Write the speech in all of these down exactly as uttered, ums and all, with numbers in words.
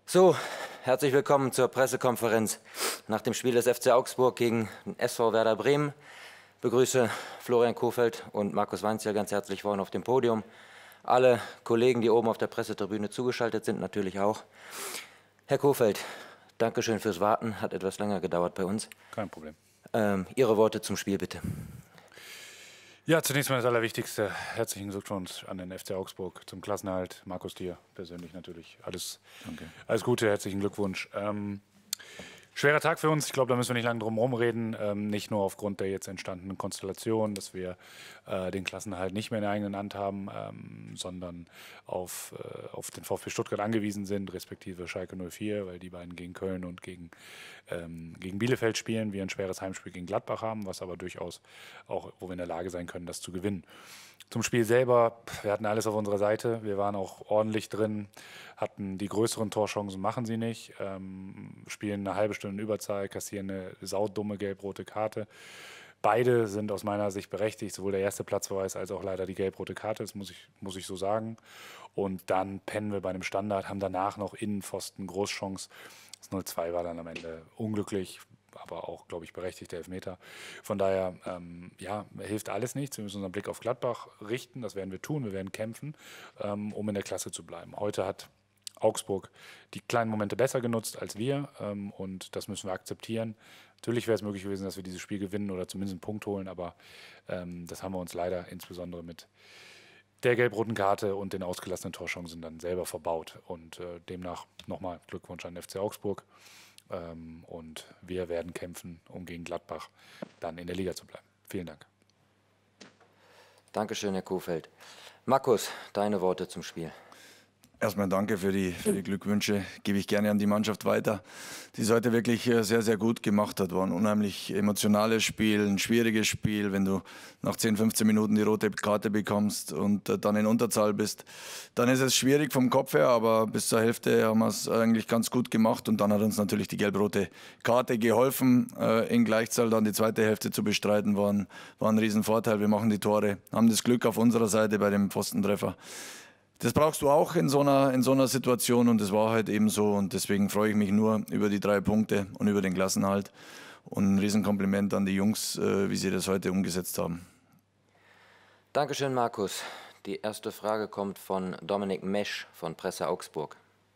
So, herzlich willkommen zur Pressekonferenz nach dem Spiel des F C Augsburg gegen den S V Werder Bremen. Ich begrüße Florian Kohfeldt und Markus Weinzierl ganz herzlich vorhin auf dem Podium. Alle Kollegen, die oben auf der Pressetribüne zugeschaltet sind, natürlich auch. Herr Kohfeldt, Dankeschön fürs Warten, hat etwas länger gedauert bei uns. Kein Problem. Ähm, Ihre Worte zum Spiel, bitte. Ja, zunächst mal das Allerwichtigste. Herzlichen Glückwunsch an den F C Augsburg zum Klassenerhalt. Markus, dir persönlich natürlich alles, Danke. alles Gute, herzlichen Glückwunsch. Ähm, schwerer Tag für uns. Ich glaube, da müssen wir nicht lange drum herum reden. Ähm, nicht nur aufgrund der jetzt entstandenen Konstellation, dass wir äh, den Klassenerhalt nicht mehr in der eigenen Hand haben, ähm, sondern auf, äh, auf den VfB Stuttgart angewiesen sind, respektive Schalke null vier, weil die beiden gegen Köln und gegen, ähm, gegen Bielefeld spielen. Wir ein schweres Heimspiel gegen Gladbach haben, was aber durchaus auch, wo wir in der Lage sein können, das zu gewinnen. Zum Spiel selber, wir hatten alles auf unserer Seite, wir waren auch ordentlich drin, hatten die größeren Torchancen, machen sie nicht, ähm, spielen eine halbe Stunde in Überzahl, kassieren eine saudumme gelb-rote Karte. Beide sind aus meiner Sicht berechtigt, sowohl der erste Platzverweis als auch leider die gelb-rote Karte, das muss ich, muss ich so sagen. Und dann pennen wir bei einem Standard, haben danach noch Innenpfosten, Großchance. Das null zwei war dann am Ende unglücklich, aber auch, glaube ich, berechtigte Elfmeter. Von daher, ähm, ja, hilft alles nichts. Wir müssen unseren Blick auf Gladbach richten, das werden wir tun, wir werden kämpfen, ähm, um in der Klasse zu bleiben. Heute hat Augsburg die kleinen Momente besser genutzt als wir ähm, und das müssen wir akzeptieren. Natürlich wäre es möglich gewesen, dass wir dieses Spiel gewinnen oder zumindest einen Punkt holen, aber ähm, das haben wir uns leider insbesondere mit der gelb-roten Karte und den ausgelassenen Torchancen dann selber verbaut. Und äh, demnach nochmal Glückwunsch an den F C Augsburg. Ähm, und wir werden kämpfen, um gegen Gladbach dann in der Liga zu bleiben. Vielen Dank. Dankeschön, Herr Kohfeldt. Markus, deine Worte zum Spiel. Erstmal danke für die, für die Glückwünsche, gebe ich gerne an die Mannschaft weiter, die es heute wirklich sehr, sehr gut gemacht hat. War ein unheimlich emotionales Spiel, ein schwieriges Spiel, wenn du nach zehn, fünfzehn Minuten die rote Karte bekommst und dann in Unterzahl bist. Dann ist es schwierig vom Kopf her, aber bis zur Hälfte haben wir es eigentlich ganz gut gemacht und dann hat uns natürlich die gelb-rote Karte geholfen, in Gleichzahl dann die zweite Hälfte zu bestreiten, war ein, war ein Riesenvorteil. Wir machen die Tore, haben das Glück auf unserer Seite bei dem Pfostentreffer. Das brauchst du auch in so einer, in so einer Situation und das war halt eben so und deswegen freue ich mich nur über die drei Punkte und über den Klassenerhalt und ein Riesenkompliment an die Jungs, wie sie das heute umgesetzt haben. Dankeschön, Markus. Die erste Frage kommt von Dominik Mesch von Presse Augsburg.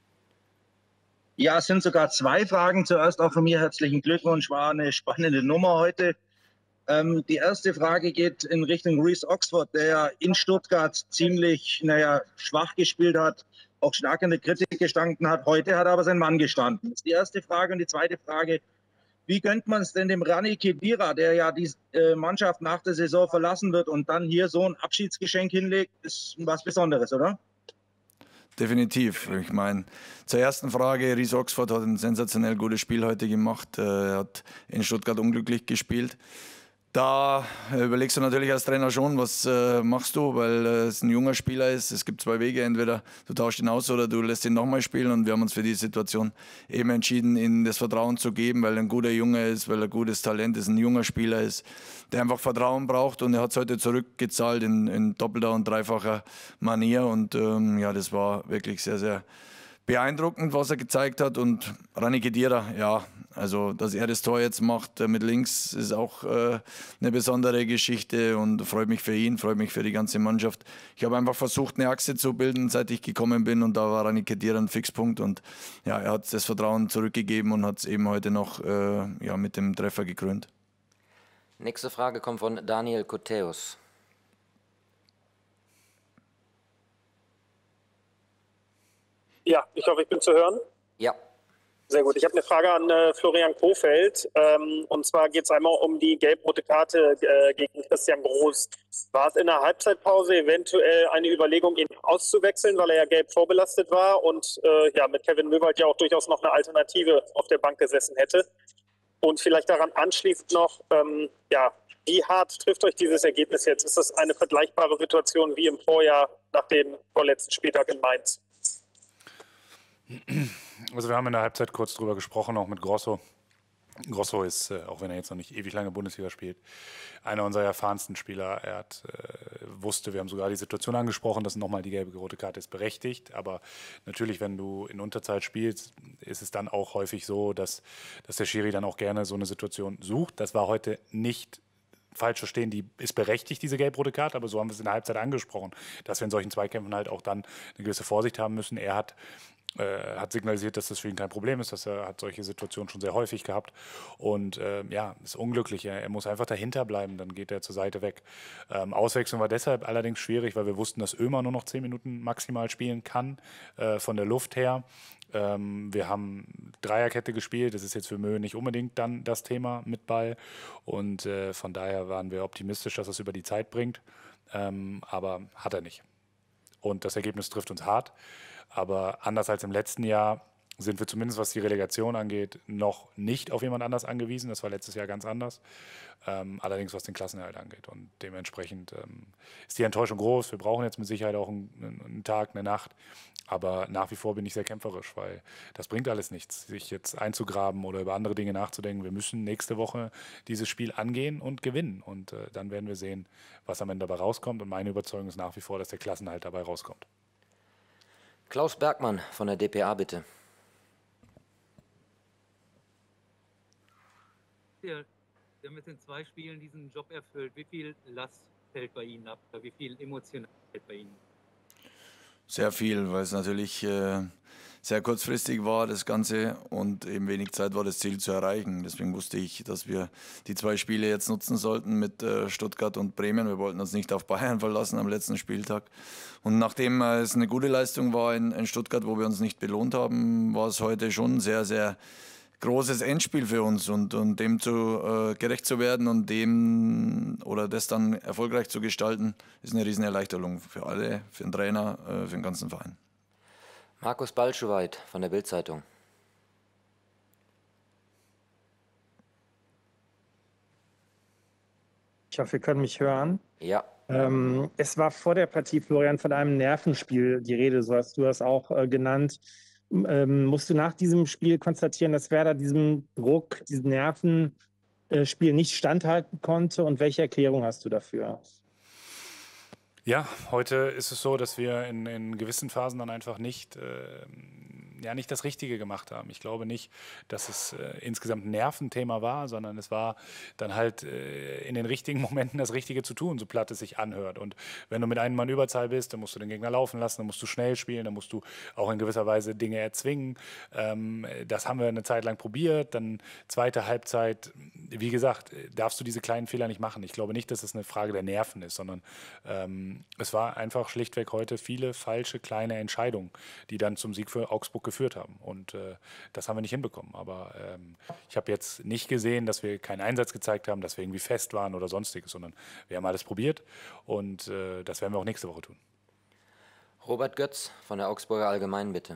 Ja, es sind sogar zwei Fragen. Zuerst auch von mir herzlichen Glückwunsch, war eine spannende Nummer heute. Ähm, die erste Frage geht in Richtung Reece Oxford, der ja in Stuttgart ziemlich naja, schwach gespielt hat, auch stark in der Kritik gestanden hat. Heute hat er aber sein Mann gestanden. Das ist die erste Frage. Und die zweite Frage, wie gönnt man es denn dem Rani Khedira, der ja die äh, Mannschaft nach der Saison verlassen wird und dann hier so ein Abschiedsgeschenk hinlegt, ist was Besonderes, oder? Definitiv. Ich meine, zur ersten Frage, Reece Oxford hat ein sensationell gutes Spiel heute gemacht. Er hat in Stuttgart unglücklich gespielt. Da überlegst du natürlich als Trainer schon, was äh, machst du, weil äh, es ein junger Spieler ist. Es gibt zwei Wege, entweder du tauschst ihn aus oder du lässt ihn nochmal spielen. Und wir haben uns für die Situation eben entschieden, ihm das Vertrauen zu geben, weil er ein guter Junge ist, weil er ein gutes Talent ist, ein junger Spieler ist, der einfach Vertrauen braucht. Und er hat es heute zurückgezahlt in, in doppelter und dreifacher Manier. Und ähm, ja, das war wirklich sehr, sehr beeindruckend, was er gezeigt hat. Und Rani Khedira, ja, also dass er das Tor jetzt macht äh, mit links, ist auch äh, eine besondere Geschichte und freut mich für ihn, freut mich für die ganze Mannschaft. Ich habe einfach versucht, eine Achse zu bilden, seit ich gekommen bin und da war Rani Khedira ein Fixpunkt und ja, er hat das Vertrauen zurückgegeben und hat es eben heute noch äh, ja, mit dem Treffer gekrönt. Nächste Frage kommt von Daniel Koteus. Ja, ich hoffe, ich bin zu hören. Ja. Sehr gut. Ich habe eine Frage an äh, Florian Kohfeldt. Ähm, und zwar geht es einmal um die gelb-rote Karte äh, gegen Christian Groß. War es in der Halbzeitpause eventuell eine Überlegung, ihn auszuwechseln, weil er ja gelb vorbelastet war und äh, ja mit Kevin Möwald ja auch durchaus noch eine Alternative auf der Bank gesessen hätte? Und vielleicht daran anschließend noch, ähm, ja, wie hart trifft euch dieses Ergebnis jetzt? Ist das eine vergleichbare Situation wie im Vorjahr nach dem vorletzten Spieltag in Mainz? Also wir haben in der Halbzeit kurz drüber gesprochen, auch mit Grosso. Grosso ist, äh, auch wenn er jetzt noch nicht ewig lange Bundesliga spielt, einer unserer erfahrensten Spieler. Er hat, äh, wusste, wir haben sogar die Situation angesprochen, dass nochmal die gelbe rote Karte ist berechtigt. Aber natürlich, wenn du in Unterzahl spielst, ist es dann auch häufig so, dass, dass der Schiri dann auch gerne so eine Situation sucht. Das war heute nicht falsch verstehen, die ist berechtigt, diese gelb-rote Karte, aber so haben wir es in der Halbzeit angesprochen, dass wir in solchen Zweikämpfen halt auch dann eine gewisse Vorsicht haben müssen. Er hat, äh, hat signalisiert, dass das für ihn kein Problem ist, dass er hat solche Situationen schon sehr häufig gehabt und äh, ja, ist unglücklich. Er, er muss einfach dahinter bleiben, dann geht er zur Seite weg. Ähm, Auswechslung war deshalb allerdings schwierig, weil wir wussten, dass Ömer nur noch zehn Minuten maximal spielen kann, äh, von der Luft her. Ähm, wir haben Dreierkette gespielt, das ist jetzt für Mö nicht unbedingt dann das Thema mit Ball und äh, von daher waren wir optimistisch, dass es über die Zeit bringt, ähm, aber hat er nicht. Und das Ergebnis trifft uns hart, aber anders als im letzten Jahr sind wir zumindest, was die Relegation angeht, noch nicht auf jemand anders angewiesen. Das war letztes Jahr ganz anders. Ähm, allerdings, was den Klassenerhalt angeht. Und dementsprechend ähm, ist die Enttäuschung groß. Wir brauchen jetzt mit Sicherheit auch einen, einen Tag, eine Nacht. Aber nach wie vor bin ich sehr kämpferisch, weil das bringt alles nichts, sich jetzt einzugraben oder über andere Dinge nachzudenken. Wir müssen nächste Woche dieses Spiel angehen und gewinnen. Und äh, dann werden wir sehen, was am Ende dabei rauskommt. Und meine Überzeugung ist nach wie vor, dass der Klassenerhalt dabei rauskommt. Klaus Bergmann von der D P A, bitte. Sie haben jetzt in zwei Spielen diesen Job erfüllt. Wie viel Last fällt bei Ihnen ab? Wie viel emotional fällt bei Ihnen? Sehr viel, weil es natürlich äh, sehr kurzfristig war, das Ganze, und eben wenig Zeit war, das Ziel zu erreichen. Deswegen wusste ich, dass wir die zwei Spiele jetzt nutzen sollten mit äh, Stuttgart und Bremen. Wir wollten uns nicht auf Bayern verlassen am letzten Spieltag. Und nachdem äh, es eine gute Leistung war in, in Stuttgart, wo wir uns nicht belohnt haben, war es heute schon sehr, sehr großes Endspiel für uns, und, und dem zu äh, gerecht zu werden und dem oder das dann erfolgreich zu gestalten, ist eine riesen Erleichterung für alle, für den Trainer, äh, für den ganzen Verein. Markus Balschowait von der Bild-Zeitung. Ich hoffe, ihr könnt mich hören. Ja. Ähm, es war vor der Partie, Florian, von einem Nervenspiel die Rede, so hast du das auch äh, genannt. Ähm, musst du nach diesem Spiel konstatieren, dass Werder diesem Druck, diesem Nervenspiel äh, nicht standhalten konnte? Und welche Erklärung hast du dafür? Ja, heute ist es so, dass wir in, in gewissen Phasen dann einfach nicht, äh, ja, nicht das Richtige gemacht haben. Ich glaube nicht, dass es äh, insgesamt ein Nerventhema war, sondern es war dann halt äh, in den richtigen Momenten das Richtige zu tun, so platt es sich anhört. Und wenn du mit einem Mann Überzahl bist, dann musst du den Gegner laufen lassen, dann musst du schnell spielen, dann musst du auch in gewisser Weise Dinge erzwingen. Ähm, das haben wir eine Zeit lang probiert. Dann zweite Halbzeit, wie gesagt, darfst du diese kleinen Fehler nicht machen. Ich glaube nicht, dass es eine Frage der Nerven ist, sondern ähm, es war einfach schlichtweg heute viele falsche kleine Entscheidungen, die dann zum Sieg für Augsburg geführt haben. Und äh, das haben wir nicht hinbekommen. Aber ähm, ich habe jetzt nicht gesehen, dass wir keinen Einsatz gezeigt haben, dass wir irgendwie fest waren oder sonstiges, sondern wir haben alles probiert, und äh, das werden wir auch nächste Woche tun. Robert Götz von der Augsburger Allgemeinen, bitte.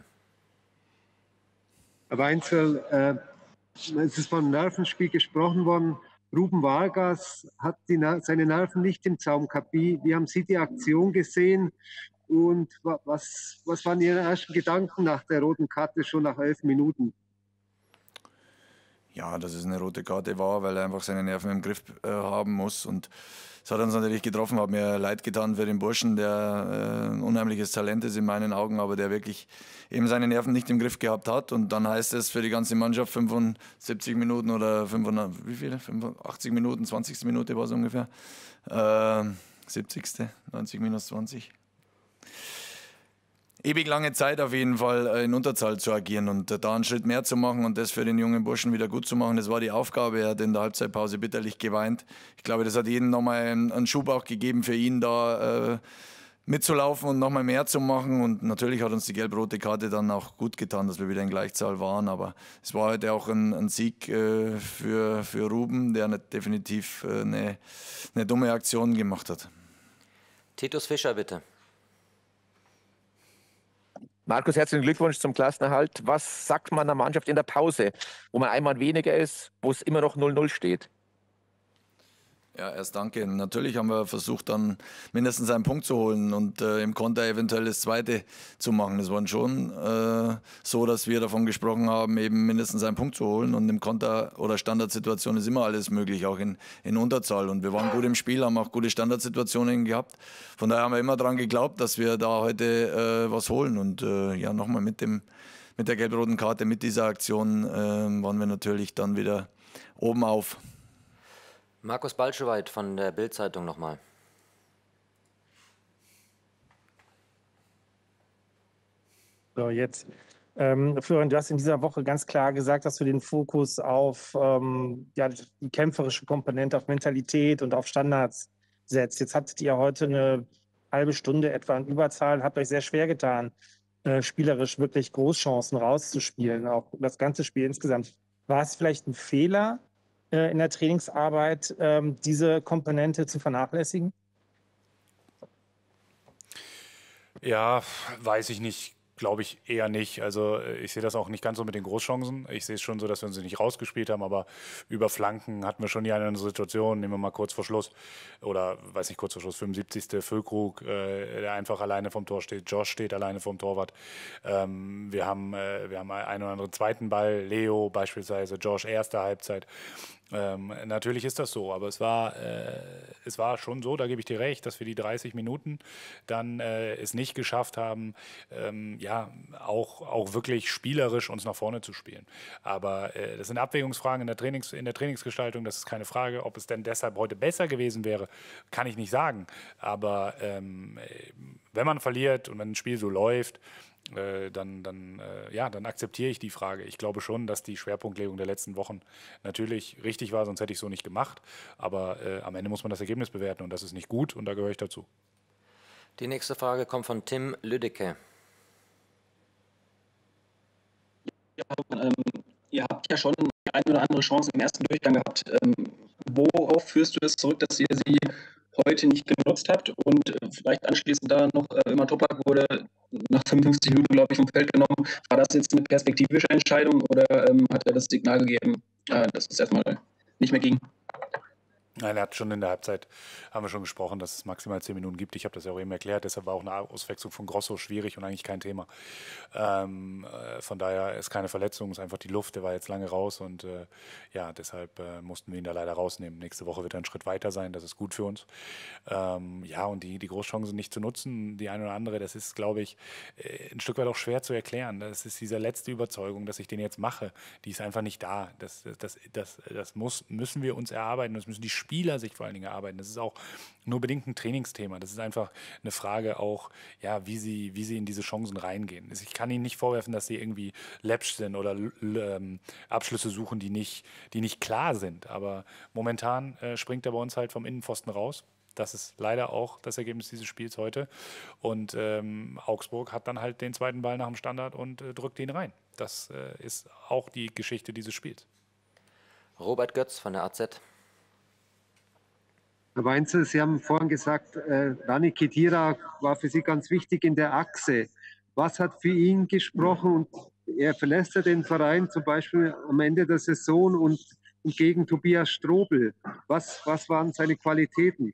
Herr Weinzierl, äh, es ist vom Nervenspiel gesprochen worden. Ruben Vargas hat die, seine Nerven nicht im Zaum gehabt. Wie, wie haben Sie die Aktion gesehen? Und was, was waren Ihre ersten Gedanken nach der roten Karte schon nach elf Minuten? Ja, dass es eine rote Karte war, weil er einfach seine Nerven im Griff äh, haben muss. Und es hat uns natürlich getroffen, hat mir leid getan für den Burschen, der äh, ein unheimliches Talent ist in meinen Augen, aber der wirklich eben seine Nerven nicht im Griff gehabt hat. Und dann heißt es für die ganze Mannschaft fünfundsiebzig Minuten oder fünfhundert, wie viele? fünfundachtzig Minuten, zwanzigste Minute war es ungefähr. Äh, siebzigste neunzig minus zwanzig. Ewig lange Zeit auf jeden Fall in Unterzahl zu agieren und da einen Schritt mehr zu machen und das für den jungen Burschen wieder gut zu machen, das war die Aufgabe. Er hat in der Halbzeitpause bitterlich geweint. Ich glaube, das hat jedem nochmal einen Schub auch gegeben für ihn, da äh, mitzulaufen und nochmal mehr zu machen. Und natürlich hat uns die gelb-rote Karte dann auch gut getan, dass wir wieder in Gleichzahl waren. Aber es war heute auch ein, ein Sieg äh, für, für Ruben, der nicht definitiv äh, eine, eine dumme Aktion gemacht hat. Titus Fischer, bitte. Markus, herzlichen Glückwunsch zum Klassenerhalt. Was sagt man der Mannschaft in der Pause, wo man einmal weniger ist, wo es immer noch null null steht? Ja, erst danke. Natürlich haben wir versucht, dann mindestens einen Punkt zu holen und äh, im Konter eventuell das Zweite zu machen. Es war schon äh, so, dass wir davon gesprochen haben, eben mindestens einen Punkt zu holen. Und im Konter- oder Standardsituation ist immer alles möglich, auch in, in Unterzahl. Und wir waren gut im Spiel, haben auch gute Standardsituationen gehabt. Von daher haben wir immer daran geglaubt, dass wir da heute äh, was holen. Und äh, ja, nochmal mit, dem, mit der gelb-roten Karte, mit dieser Aktion äh, waren wir natürlich dann wieder oben auf. Markus Balschowait von der Bild-Zeitung nochmal. So, jetzt. Ähm, Florian, du hast in dieser Woche ganz klar gesagt, dass du den Fokus auf ähm, ja, die kämpferische Komponente, auf Mentalität und auf Standards setzt. Jetzt hattet ihr heute eine halbe Stunde etwa in Überzahl, habt euch sehr schwer getan, äh, spielerisch wirklich Großchancen rauszuspielen, auch das ganze Spiel insgesamt. War es vielleicht ein Fehler, in der Trainingsarbeit ähm, diese Komponente zu vernachlässigen? Ja, weiß ich nicht. Glaube ich eher nicht. Also ich sehe das auch nicht ganz so mit den Großchancen. Ich sehe es schon so, dass wir uns nicht rausgespielt haben, aber über Flanken hatten wir schon die eine Situation, nehmen wir mal kurz vor Schluss, oder weiß nicht, kurz vor Schluss, fünfundsiebzigste Füllkrug, äh, der einfach alleine vom Tor steht, Josh steht alleine vom Torwart. Ähm, wir haben, äh, wir haben einen oder anderen zweiten Ball, Leo beispielsweise, Josh erste Halbzeit. Ähm, natürlich ist das so, aber es war, äh, es war schon so, da gebe ich dir recht, dass wir die dreißig Minuten dann äh, es nicht geschafft haben, ähm, ja, auch, auch wirklich spielerisch uns nach vorne zu spielen. Aber äh, das sind Abwägungsfragen in der, Trainings, in der Trainingsgestaltung, das ist keine Frage. Ob es denn deshalb heute besser gewesen wäre, kann ich nicht sagen. Aber ähm, wenn man verliert und wenn ein Spiel so läuft, Äh, dann, dann, äh, ja, dann akzeptiere ich die Frage. Ich glaube schon, dass die Schwerpunktlegung der letzten Wochen natürlich richtig war, sonst hätte ich es so nicht gemacht. Aber äh, am Ende muss man das Ergebnis bewerten und das ist nicht gut und da gehöre ich dazu. Die nächste Frage kommt von Tim Lüdecke. Ja, ähm, ihr habt ja schon die eine oder andere Chance im ersten Durchgang gehabt. Ähm, worauf führst du es zurück, dass ihr sie heute nicht genutzt habt? Und äh, vielleicht anschließend da noch, äh, Ömer Toprak wurde nach fünfundfünfzig Minuten, glaube ich, vom Feld genommen. War das jetzt eine perspektivische Entscheidung oder ähm, hat er das Signal gegeben, äh, dass es erstmal nicht mehr ging? Nein, er hat schon in der Halbzeit, haben wir schon gesprochen, dass es maximal zehn Minuten gibt. Ich habe das ja auch eben erklärt, deshalb war auch eine Auswechslung von Grosso schwierig und eigentlich kein Thema. Ähm, äh, von daher ist keine Verletzung, ist einfach die Luft, der war jetzt lange raus und äh, ja, deshalb äh, mussten wir ihn da leider rausnehmen. Nächste Woche wird er einen Schritt weiter sein, das ist gut für uns. Ähm, ja, und die, die Großchancen nicht zu nutzen, die eine oder andere, das ist, glaube ich, äh, ein Stück weit auch schwer zu erklären. Das ist diese letzte Überzeugung, dass ich den jetzt mache, die ist einfach nicht da. Das, das, das, das muss, müssen wir uns erarbeiten, das müssen die Spieler sich vor allen Dingen erarbeiten. Das ist auch nur bedingt ein Trainingsthema. Das ist einfach eine Frage auch, ja, wie sie, wie sie in diese Chancen reingehen. Ich kann ihnen nicht vorwerfen, dass sie irgendwie läppsch sind oder ähm, Abschlüsse suchen, die nicht, die nicht klar sind. Aber momentan äh, springt er bei uns halt vom Innenpfosten raus. Das ist leider auch das Ergebnis dieses Spiels heute. Und ähm, Augsburg hat dann halt den zweiten Ball nach dem Standard und äh, drückt ihn rein. Das äh, ist auch die Geschichte dieses Spiels. Robert Götz von der A Z. Herr Weinzel, Sie haben vorhin gesagt, äh, Rani Khedira war für Sie ganz wichtig in der Achse. Was hat für ihn gesprochen? Und er verlässt ja den Verein zum Beispiel am Ende der Saison und, und gegen Tobias Strobel. Was, was waren seine Qualitäten?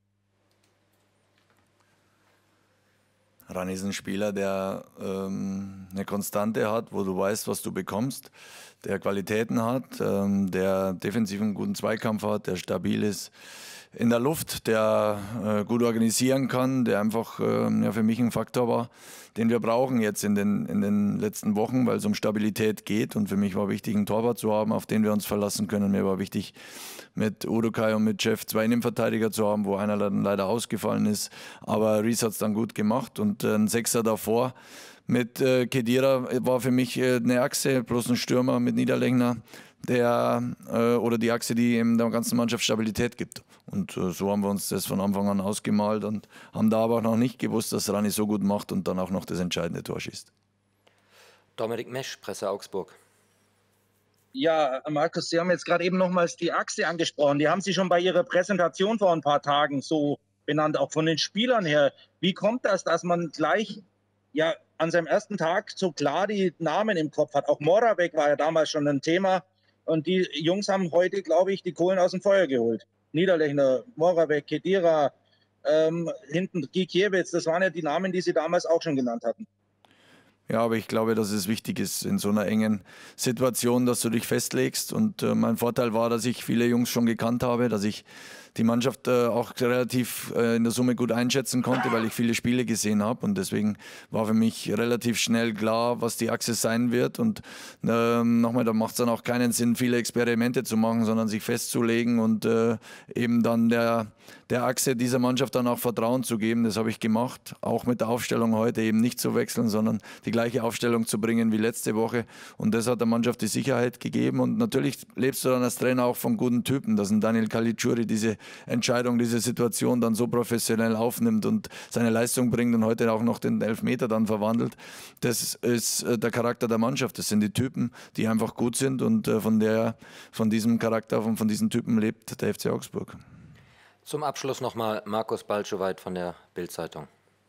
Rani ist ein Spieler, der ähm, eine Konstante hat, wo du weißt, was du bekommst, der Qualitäten hat, ähm, der defensiv einen guten Zweikampf hat, der stabil ist in der Luft, der äh, gut organisieren kann, der einfach äh, ja, für mich ein Faktor war, den wir brauchen jetzt in den, in den letzten Wochen, weil es um Stabilität geht. Und für mich war wichtig, einen Torwart zu haben, auf den wir uns verlassen können. Mir war wichtig, mit Udokai und mit Jeff zwei Innenverteidiger zu haben, wo einer dann leider ausgefallen ist. Aber Ries hat es dann gut gemacht und äh, ein Sechser davor mit äh, Khedira war für mich äh, eine Achse, bloß ein Stürmer mit Niederlechner, der äh, oder die Achse, die eben der ganzen Mannschaft Stabilität gibt. Und äh, so haben wir uns das von Anfang an ausgemalt und haben da aber noch nicht gewusst, dass Rani so gut macht und dann auch noch das entscheidende Tor schießt. Dominik Mesch, Presse Augsburg. Ja, Markus, Sie haben jetzt gerade eben nochmals die Achse angesprochen. Die haben Sie schon bei Ihrer Präsentation vor ein paar Tagen so benannt, auch von den Spielern her. Wie kommt das, dass man gleich ja an seinem ersten Tag so klar die Namen im Kopf hat? Auch Moravec war ja damals schon ein Thema. Und die Jungs haben heute, glaube ich, die Kohlen aus dem Feuer geholt. Niederlechner, Moravec, Kedira, ähm, hinten Gikiewicz, das waren ja die Namen, die Sie damals auch schon genannt hatten. Ja, aber ich glaube, dass es wichtig ist in so einer engen Situation, dass du dich festlegst. Und äh, mein Vorteil war, dass ich viele Jungs schon gekannt habe, dass ich die Mannschaft äh, auch relativ äh, in der Summe gut einschätzen konnte, weil ich viele Spiele gesehen habe. Und deswegen war für mich relativ schnell klar, was die Achse sein wird. Und ähm, nochmal, da macht es dann auch keinen Sinn, viele Experimente zu machen, sondern sich festzulegen und äh, eben dann der, der Achse dieser Mannschaft dann auch Vertrauen zu geben. Das habe ich gemacht, auch mit der Aufstellung heute eben nicht zu wechseln, sondern die gleiche Aufstellung zu bringen wie letzte Woche. Und das hat der Mannschaft die Sicherheit gegeben. Und natürlich lebst du dann als Trainer auch von guten Typen, dass ein Daniel Caligiuri diese Entscheidung, diese Situation dann so professionell aufnimmt und seine Leistung bringt und heute auch noch den Elfmeter dann verwandelt. Das ist der Charakter der Mannschaft. Das sind die Typen, die einfach gut sind und von, der, von diesem Charakter, von, von diesen Typen lebt der F C Augsburg. Zum Abschluss nochmal Markus Balczowait von der Bild-Zeitung.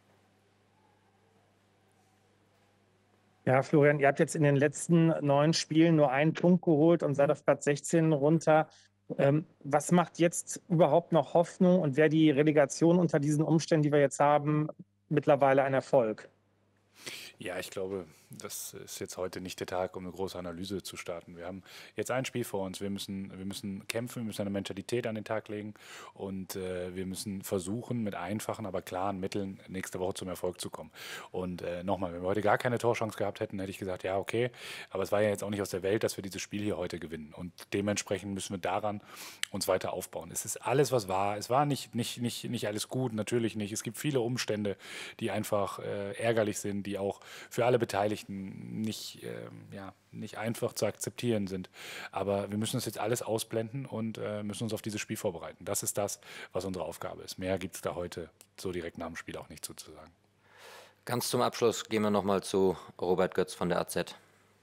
Ja, Florian, ihr habt jetzt in den letzten neun Spielen nur einen Punkt geholt und seid auf Platz sechzehn runter. Ähm, was macht jetzt überhaupt noch Hoffnung und wäre die Relegation unter diesen Umständen, die wir jetzt haben, mittlerweile ein Erfolg? Ja, ich glaube, das ist jetzt heute nicht der Tag, um eine große Analyse zu starten. Wir haben jetzt ein Spiel vor uns. Wir müssen, wir müssen kämpfen, wir müssen eine Mentalität an den Tag legen und äh, wir müssen versuchen, mit einfachen, aber klaren Mitteln nächste Woche zum Erfolg zu kommen. Und äh, nochmal, wenn wir heute gar keine Torchance gehabt hätten, hätte ich gesagt, ja, okay, aber es war ja jetzt auch nicht aus der Welt, dass wir dieses Spiel hier heute gewinnen. Und dementsprechend müssen wir daran uns weiter aufbauen. Es ist alles, was war. Es war nicht, nicht, nicht, nicht alles gut, natürlich nicht. Es gibt viele Umstände, die einfach äh, ärgerlich sind, die auch für alle Beteiligten nicht, äh, ja, nicht einfach zu akzeptieren sind. Aber wir müssen das jetzt alles ausblenden und äh, müssen uns auf dieses Spiel vorbereiten. Das ist das, was unsere Aufgabe ist. Mehr gibt es da heute so direkt nach dem Spiel auch nicht zu sagen. Ganz zum Abschluss gehen wir nochmal zu Robert Götz von der A Z.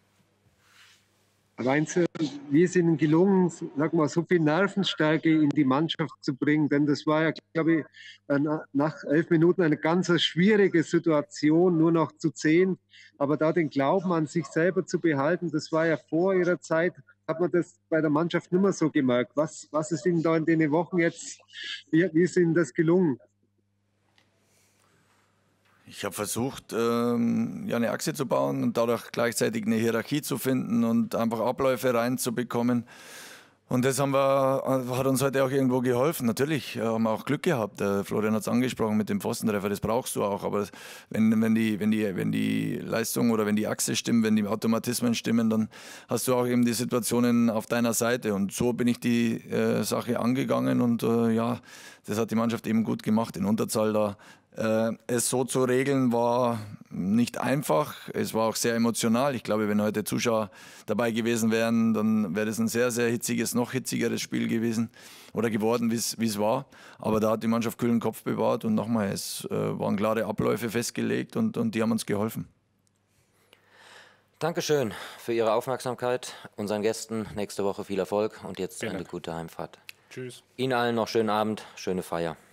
Meinst du, wie ist Ihnen gelungen, sag mal, so viel Nervenstärke in die Mannschaft zu bringen? Denn das war ja, glaube ich, nach elf Minuten eine ganz schwierige Situation, nur noch zu zehn. Aber da den Glauben an sich selber zu behalten, das war ja vor Ihrer Zeit, hat man das bei der Mannschaft nicht mehr so gemerkt. Was, was ist Ihnen da in den Wochen jetzt, wie, wie ist Ihnen das gelungen? Ich habe versucht, ähm, ja, eine Achse zu bauen und dadurch gleichzeitig eine Hierarchie zu finden und einfach Abläufe reinzubekommen. Und das haben wir, hat uns heute auch irgendwo geholfen. Natürlich haben wir auch Glück gehabt. Der Florian hat es angesprochen mit dem Pfostentreffer, das brauchst du auch. Aber wenn, wenn, die, wenn, die, wenn die Leistung oder wenn die Achse stimmt, wenn die Automatismen stimmen, dann hast du auch eben die Situationen auf deiner Seite. Und so bin ich die äh, Sache angegangen und äh, ja, das hat die Mannschaft eben gut gemacht. In Unterzahl da äh, es so zu regeln war nicht einfach. Es war auch sehr emotional. Ich glaube, wenn heute Zuschauer dabei gewesen wären, dann wäre das ein sehr, sehr hitziges, noch hitzigeres Spiel gewesen oder geworden, wie es war. Aber da hat die Mannschaft kühlen Kopf bewahrt und nochmal, es äh, waren klare Abläufe festgelegt und, und die haben uns geholfen. Dankeschön für Ihre Aufmerksamkeit. Unseren Gästen nächste Woche viel Erfolg und jetzt Vielen eine Dank. gute Heimfahrt. Tschüss. Ihnen allen noch schönen Abend, schöne Feier.